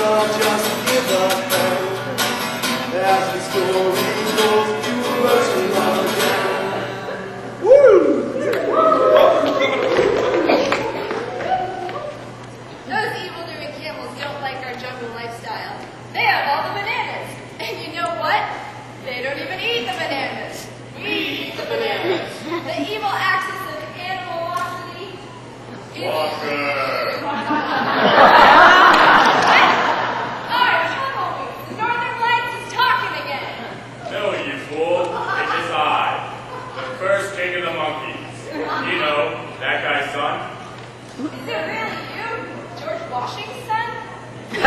not just give up hope. As the story goes, you must love again. Woo! Those evil-doing camels don't like our jungle lifestyle. They have all the bananas. And you know what? They don't even eat the bananas. We eat the bananas. The evil axis of animalosity is... Walker! Alright, come on. The Northern Lights is talking again. No, you fool. It is I, the first king of the monkeys. You know, that guy's son. Is it really you, George Washington?